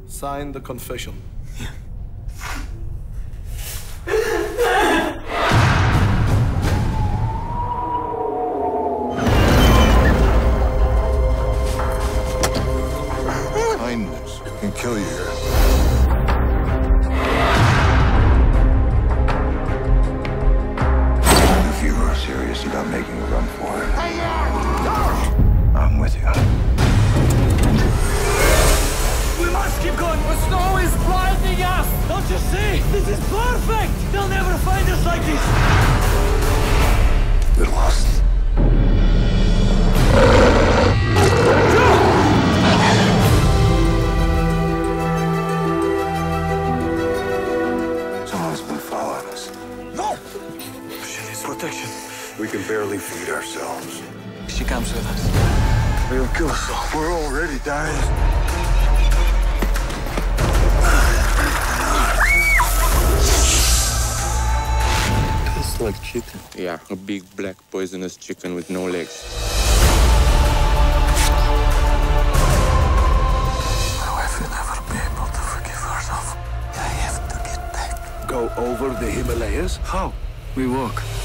Sign the confession. Kindness can kill you. If you are serious about making a run for it, I'm with you. We must keep going! The snow is blinding us! Don't you see? This is perfect! They'll never find us like this! We're lost. Someone's been following us. No! She needs protection. We can barely feed ourselves. She comes with us. They'll kill us all. We're already dying. Tastes like chicken. Yeah, a big black poisonous chicken with no legs. My wife will never be able to forgive herself. I have to get back. Go over the Himalayas? How? We walk.